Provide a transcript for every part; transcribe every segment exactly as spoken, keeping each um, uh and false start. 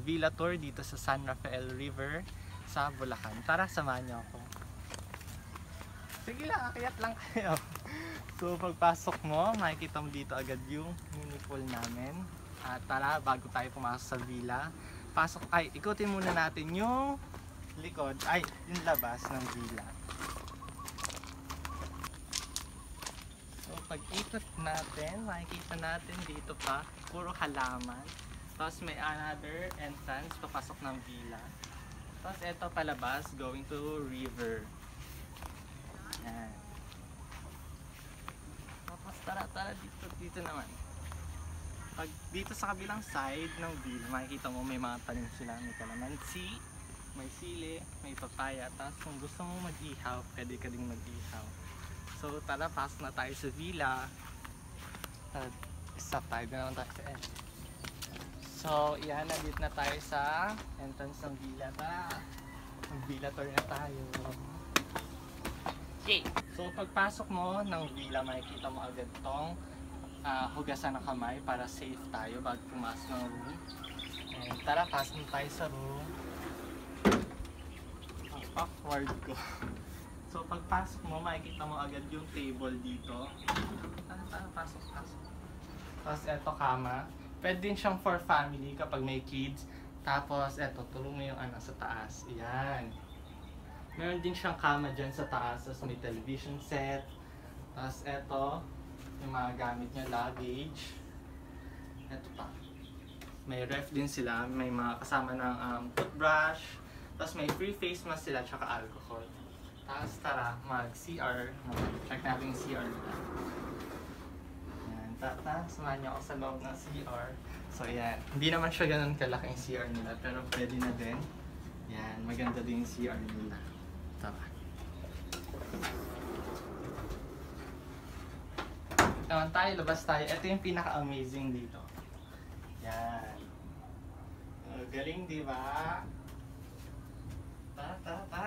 villa tour dito sa San Rafael River sa Bulacan. Tara, samahan niyo ako. Sige lang, akyat lang kayo. So pagpasok mo, makikita mo dito agad yung mini pool namin. At tara, bago tayo pumasok sa villa, pasok, ay, ikutin muna natin yung likod, ay, yung labas ng villa. So pag ikot natin, makikita natin dito pa, puro halaman. Tapos may another entrance, papasok ng villa. Tapos eto palabas, going to river. Yan. Tapos tara, tara, dito, dito naman. Pag dito sa kabilang side ng villa, makikita mo may mga tanim sila. May kalamansi, may sili, may papaya. Tapos kung gusto mo mag-ihaw, pwede ka ding mag-ihaw. So tara, pasok na tayo sa villa. At stop tayo, doon naman tayo sa end. So yan, nandito na tayo sa entrance ng villa. Tara, mag-villa tour na tayo. Okay. So pagpasok mo ng villa, makikita mo agad tong uh, hugasan ng kamay para safe tayo bago pumasok ng room. And tara, pasok na tayo sa room. Ang awkward ko. So pagpasok mo, makikita mo agad yung table dito. Tara, tara, pasok, pasok. Tapos eto kama. Pwede din siyang for family kapag may kids. Tapos eto, tulong mo yung ano sa taas. Ayan. Meron din siyang kama dyan sa taas, tapos may television set. Tapos eto, yung mga gamit niya, luggage. Eto pa. May ref din sila, may mga kasama ng um, toothbrush. Tapos may free face mask sila, tsaka alcohol. Tapos tara, mag-C R. Check natin yung C R nila. Yan, tata, samahan niyo ako sa loob ng C R. So yan, hindi naman siya ganun kalaki yung C R nila, pero pwede na din. Yan, maganda din yung C R nila. Naman tayo, labas tayo. Ito yung pinaka-amazing dito. Yan. Oh, galing, di ba? Tara, tara, tara.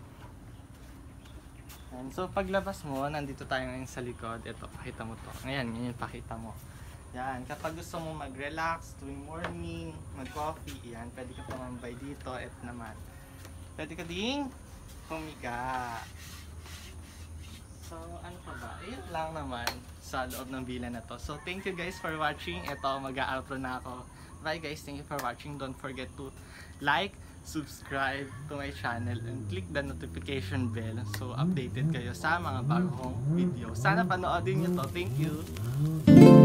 Yan. So, paglabas mo, nandito tayo ngayon sa likod. Ito, pakita mo to. Ngayon, ngayon pakita mo. Yan. Kapag gusto mo mag-relax, tuwing morning, mag-coffee, yan. Pwede ka tumambay dito. Ito naman. Pwede ka ding humiga. So, ano pa ba? Ayun lang naman sa loob ng villa na to. So, thank you guys for watching. Ito, mag-a-outro na ako. Bye guys, thank you for watching. Don't forget to like, subscribe to my channel, and click the notification bell so updated kayo sa mga bagong video. Sana panoodin nyo to. Thank you!